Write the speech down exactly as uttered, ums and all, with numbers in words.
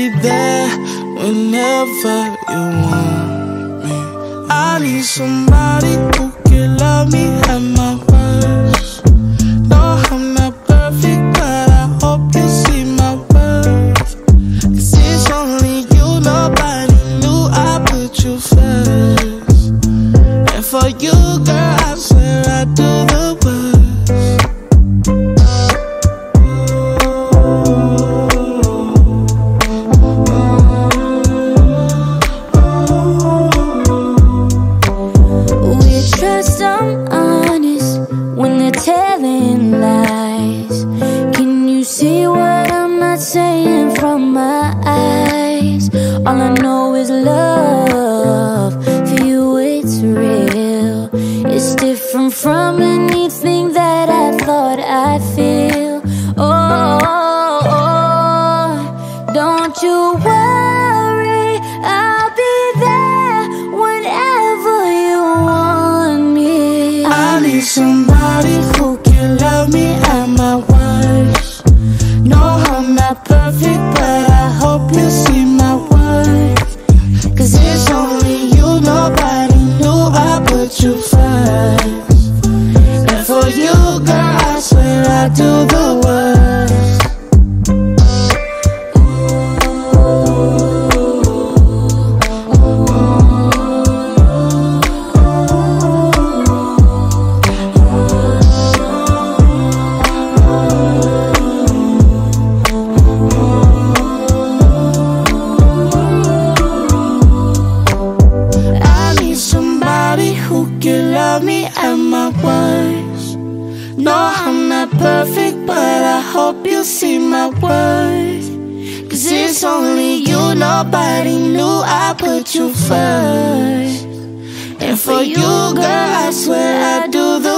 be there whenever you want me. I need somebody who can love me at my worst. No, I'm not perfect, but I hope you see my worth. Cause it's only you, nobody knew I put you first. And for you, girl, I swear I do the worst. Telling lies. Can you see what I'm not saying from my eyes? All I know is love. For you it's real. It's different from anything that I thought I'd feel. Oh, oh, oh. Don't you worry, I'll be there whenever you want me. I need somebody who can love me at my worst. No, I'm not perfect, but I hope you see my worth. Cause it's only you, nobody knew I put you first. And for you, girl, I swear I do the worst. Who can love me at my worst? No, I'm not perfect, but I hope you see my worth. Cause it's only you, nobody knew I put you first. And for you, girl, I swear I do the